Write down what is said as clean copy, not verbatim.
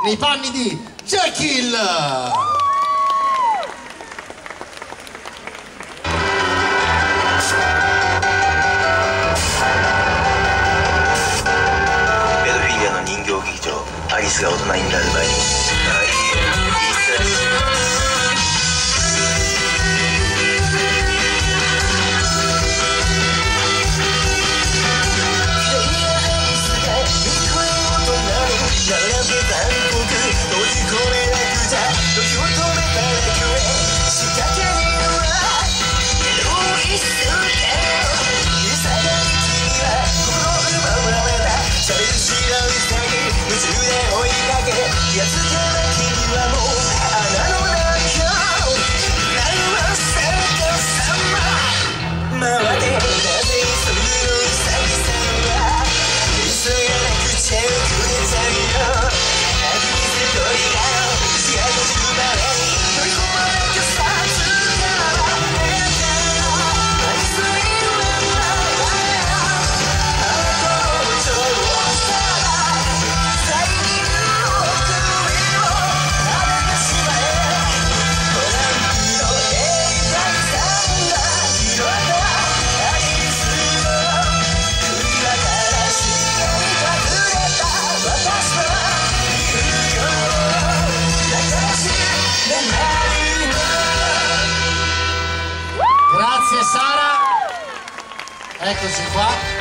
nei panni di Jekyll. ペドフィリアの人形劇場、アリスが大人になる前にやつけな君はもう穴の中なるわさかさま回ってなぜ急ぐのうさぎさんは急がなくちゃくれちゃうよ泣き水鳥が試合の10までに乗り込まなきゃさすがだ何するんだあなたの情報 Grazie Sara, eccoci qua.